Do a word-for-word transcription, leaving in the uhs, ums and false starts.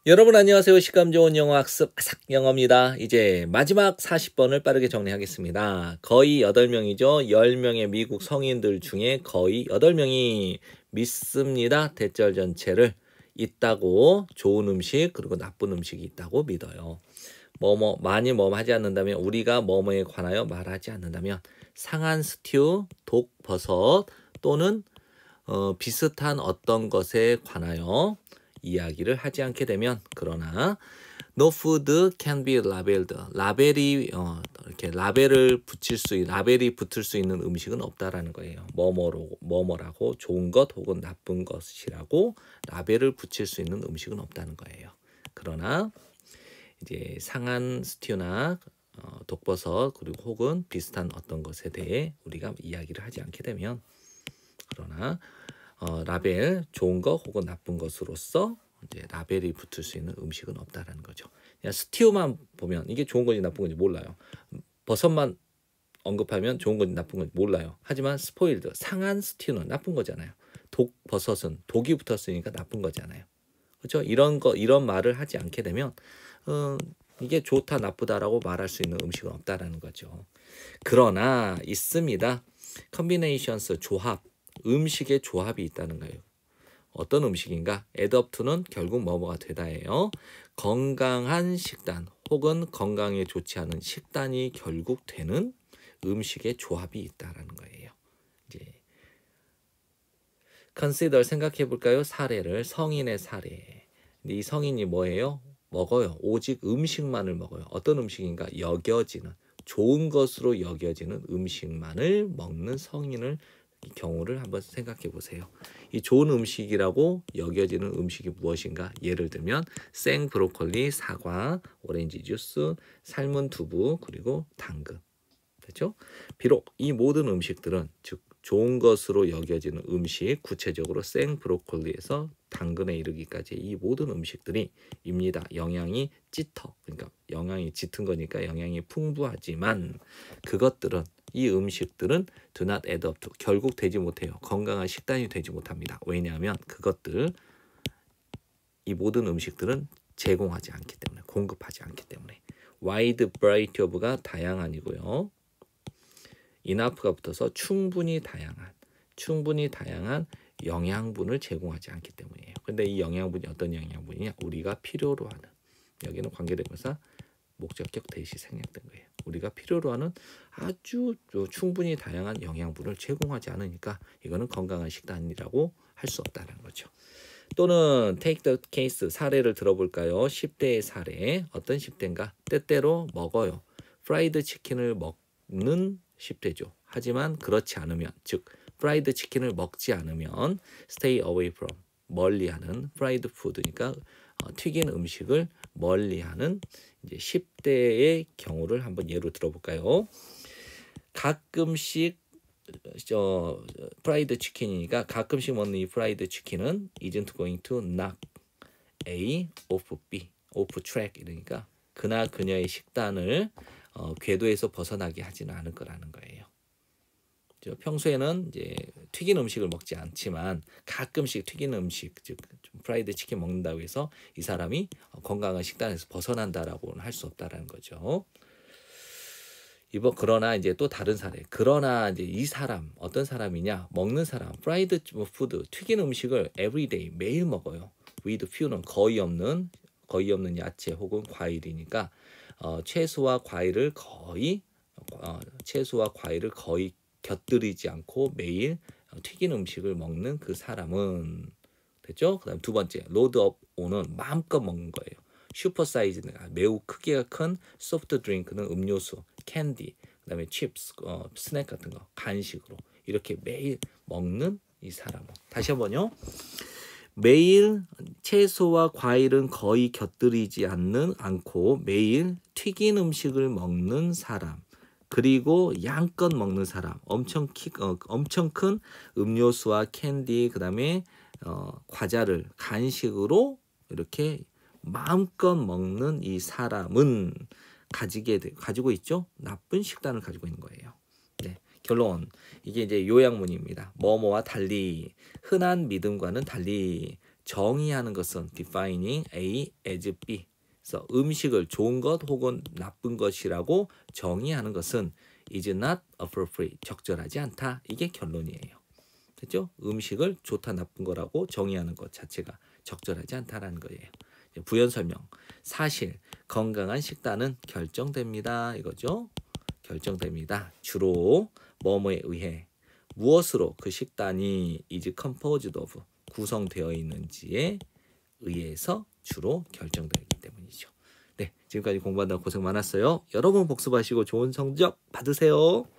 여러분 안녕하세요. 식감 좋은 영어 학습 아삭영어입니다. 이제 마지막 사십 번을 빠르게 정리하겠습니다. 거의 여덟 명이죠. 열 명의 미국 성인들 중에 거의 여덟 명이 믿습니다. 대절 전체를 있다고, 좋은 음식 그리고 나쁜 음식이 있다고 믿어요. 뭐뭐 많이 뭐뭐 하지 않는다면, 우리가 뭐뭐에 관하여 말하지 않는다면, 상한 스튜, 독버섯 또는 어, 비슷한 어떤 것에 관하여 이야기를 하지 않게 되면, 그러나 no food can be labeled, 라벨이 어, 이렇게 라벨을 붙일 수 라벨이 붙을 수 있는 음식은 없다라는 거예요. 뭐뭐로 뭐뭐라고 좋은 것 혹은 나쁜 것이라고 라벨을 붙일 수 있는 음식은 없다는 거예요. 그러나 이제 상한 스튜나 어, 독버섯 그리고 혹은 비슷한 어떤 것에 대해 우리가 이야기를 하지 않게 되면, 그러나 어, 라벨 좋은 것 혹은 나쁜 것으로서 이제 라벨이 붙을 수 있는 음식은 없다라는 거죠. 그냥 스튜만 보면 이게 좋은 건지 나쁜 건지 몰라요. 버섯만 언급하면 좋은 건지 나쁜 건지 몰라요. 하지만 스포일드, 상한 스튜는 나쁜 거잖아요. 독버섯은 독이 붙었으니까 나쁜 거잖아요. 그렇죠? 이런 거 이런 말을 하지 않게 되면 어, 이게 좋다 나쁘다라고 말할 수 있는 음식은 없다라는 거죠. 그러나 있습니다. 컨비네이션스, 조합, 음식의 조합이 있다는 거예요. 어떤 음식인가? add up to는 결국 뭐뭐가 되다예요. 건강한 식단 혹은 건강에 좋지 않은 식단이 결국 되는 음식의 조합이 있다라는 거예요. 이제 consider, 생각해 볼까요? 사례를, 성인의 사례. 이 성인이 뭐예요? 먹어요. 오직 음식만을 먹어요. 어떤 음식인가? 여겨지는, 좋은 것으로 여겨지는 음식만을 먹는 성인을 경우를 한번 생각해 보세요. 이 좋은 음식이라고 여겨지는 음식이 무엇인가? 예를 들면 생 브로콜리, 사과, 오렌지 주스, 삶은 두부, 그리고 당근. 됐죠? 비록 이 모든 음식들은, 즉 좋은 것으로 여겨지는 음식, 구체적으로 생 브로콜리에서 당근에 이르기까지 이 모든 음식들이 입니다. 영양이 짙어. 그러니까 영양이 짙은 거니까 영양이 풍부하지만 그것들은, 이 음식들은 do not add up to, 결국 되지 못해요. 건강한 식단이 되지 못합니다. 왜냐하면 그것들, 이 모든 음식들은 제공하지 않기 때문에, 공급하지 않기 때문에. wide variety of가 다양한이고요. enough가 붙어서 충분히 다양한, 충분히 다양한 영양분을 제공하지 않기 때문이에요. 근데 이 영양분이 어떤 영양분이냐? 우리가 필요로 하는, 여기는 관계대명사 목적격 대시 생략된 거예요. 우리가 필요로 하는 아주 충분히 다양한 영양분을 제공하지 않으니까 이거는 건강한 식단이라고 할 수 없다는 거죠. 또는 take the case, 사례를 들어볼까요? 십 대의 사례. 어떤 십 대인가? 때때로 먹어요. 프라이드 치킨을 먹는 십 대죠. 하지만 그렇지 않으면, 즉 프라이드 치킨을 먹지 않으면 stay away from, 멀리하는, 프라이드 푸드니까 어, 튀긴 음식을 멀리하는 이제 십 대의 경우를 한번 예로 들어볼까요? 가끔씩 어, 프라이드 치킨이니까 가끔씩 먹는 이 프라이드 치킨은 isn't going to knock A off B, off track, 이러니까 그나 그녀의 식단을 어, 궤도에서 벗어나게 하지는 않을 거라는 거예요. 평소에는 이제 튀긴 음식을 먹지 않지만 가끔씩 튀긴 음식, 즉 프라이드 치킨 먹는다고 해서 이 사람이 건강한 식단에서 벗어난다라고는 할 수 없다라는 거죠. 이번 그러나 이제 또 다른 사례. 그러나 이제 이 사람 어떤 사람이냐? 먹는 사람, 프라이드 푸드, 튀긴 음식을 everyday, 매일 먹어요. with few는 거의 없는, 거의 없는 야채 혹은 과일이니까 어, 채소와 과일을 거의 어, 채소와 과일을 거의 곁들이지 않고 매일 튀긴 음식을 먹는 그 사람은, 됐죠? 그다음 두 번째, 로드 업 온은 마음껏 먹는 거예요. 슈퍼 사이즈는 매우 크기가 큰 소프트 드링크는 음료수, 캔디, 그다음에 칩스, 어, 스낵 같은 거 간식으로 이렇게 매일 먹는 이 사람은. 다시 한번요. 매일 채소와 과일은 거의 곁들이지 않는 않고 매일 튀긴 음식을 먹는 사람, 그리고 양껏 먹는 사람, 엄청 키, 어, 엄청 큰 음료수와 캔디, 그 다음에 어, 과자를 간식으로 이렇게 마음껏 먹는 이 사람은 가지게 돼, 가지고 있죠? 나쁜 식단을 가지고 있는 거예요. 네, 결론. 이게 이제 요약문입니다. 뭐뭐와 달리, 흔한 믿음과는 달리 정의하는 것은 defining A as B. 그래서 음식을 좋은 것 혹은 나쁜 것이라고 정의하는 것은 is not appropriate. 적절하지 않다. 이게 결론이에요. 됐죠? 음식을 좋다 나쁜 거라고 정의하는 것 자체가 적절하지 않다라는 거예요. 부연 설명. 사실 건강한 식단은 결정됩니다. 이거죠. 결정됩니다. 주로 뭐뭐에 의해 무엇으로 그 식단이 is composed of 구성되어 있는지에 의해서 주로 결정되기 때문이죠. 네, 지금까지 공부한다고 고생 많았어요. 여러분 복습하시고 좋은 성적 받으세요.